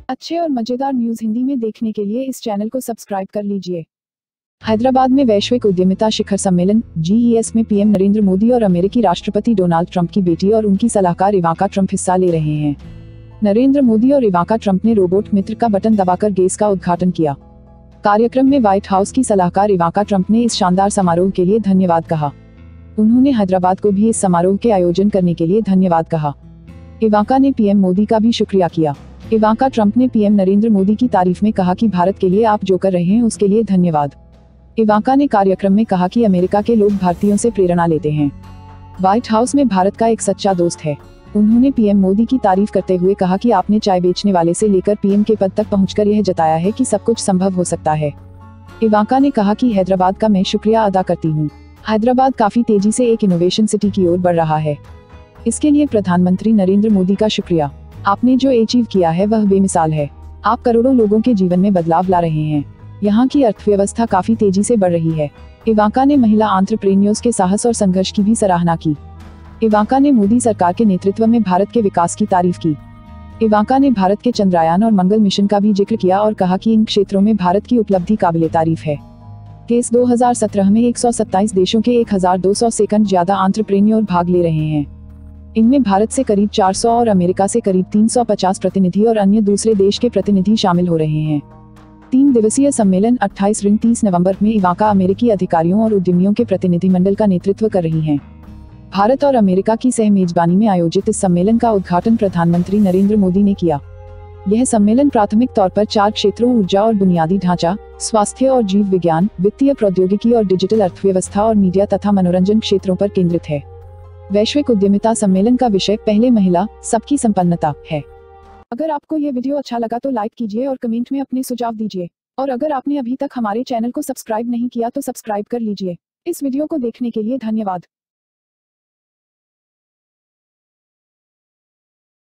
अच्छे और मजेदार न्यूज़ हिंदी में देखने के लिए इस चैनल को सब्सक्राइब कर लीजिए। हैदराबाद में वैश्विक उद्यमिता शिखर सम्मेलन (GES) में पीएम नरेंद्र मोदी और अमेरिकी राष्ट्रपति डोनाल्ड ट्रंप की बेटी और उनकी सलाहकार इवांका ट्रंप हिस्सा ले रहे हैं। नरेंद्र मोदी और इवांका ट्रंप ने रोबोट मित्र का बटन दबाकर गेस का उद्घाटन किया। कार्यक्रम में व्हाइट हाउस की सलाहकार इवांका ट्रंप ने इस शानदार समारोह के लिए धन्यवाद कहा। उन्होंने हैदराबाद को भी इस समारोह के आयोजन करने के लिए धन्यवाद कहा। इवांका ने पीएम मोदी का भी शुक्रिया किया। इवांका ट्रंप ने पीएम नरेंद्र मोदी की तारीफ में कहा कि भारत के लिए आप जो कर रहे हैं उसके लिए धन्यवाद। इवांका ने कार्यक्रम में कहा कि अमेरिका के लोग भारतीयों से प्रेरणा लेते हैं। व्हाइट हाउस में भारत का एक सच्चा दोस्त है। उन्होंने पीएम मोदी की तारीफ करते हुए कहा कि आपने चाय बेचने वाले से लेकर पीएम के पद तक पहुंचकर यह जताया है कि सब कुछ संभव हो सकता है। इवांका ने कहा कि हैदराबाद का मैं शुक्रिया अदा करती हूँ। हैदराबाद काफी तेजी से एक इनोवेशन सिटी की ओर बढ़ रहा है। इसके लिए प्रधानमंत्री नरेंद्र मोदी का शुक्रिया। आपने जो अचीव किया है वह बेमिसाल है। आप करोड़ों लोगों के जीवन में बदलाव ला रहे हैं। यहाँ की अर्थव्यवस्था काफी तेजी से बढ़ रही है। इवांका ने महिला एंटरप्रेन्योर्स के साहस और संघर्ष की भी सराहना की। इवांका ने मोदी सरकार के नेतृत्व में भारत के विकास की तारीफ की। इवांका ने भारत के चंद्रयान और मंगल मिशन का भी जिक्र किया और कहा कि इन क्षेत्रों में भारत की उपलब्धि काबिले तारीफ है। केस 2017 में 127 देशों के 1200 से ज्यादा एंटरप्रेन्योर भाग ले रहे हैं। इनमें भारत से करीब 400 और अमेरिका से करीब 350 प्रतिनिधि और अन्य दूसरे देश के प्रतिनिधि शामिल हो रहे हैं। 3 दिवसीय सम्मेलन 28-30 नवंबर में इवांका अमेरिकी अधिकारियों और उद्यमियों के प्रतिनिधिमंडल का नेतृत्व कर रही हैं। भारत और अमेरिका की सहमेजबानी में आयोजित इस सम्मेलन का उद्घाटन प्रधानमंत्री नरेंद्र मोदी ने किया। यह सम्मेलन प्राथमिक तौर पर 4 क्षेत्रों ऊर्जा और बुनियादी ढांचा, स्वास्थ्य और जीव विज्ञान, वित्तीय प्रौद्योगिकी और डिजिटल अर्थव्यवस्था और मीडिया तथा मनोरंजन क्षेत्रों पर केंद्रित है। वैश्विक उद्यमिता सम्मेलन का विषय पहले महिला सबकी संपन्नता है। अगर आपको यह वीडियो अच्छा लगा तो लाइक कीजिए और कमेंट में अपने सुझाव दीजिए। और अगर आपने अभी तक हमारे चैनल को सब्सक्राइब नहीं किया तो सब्सक्राइब कर लीजिए। इस वीडियो को देखने के लिए धन्यवाद।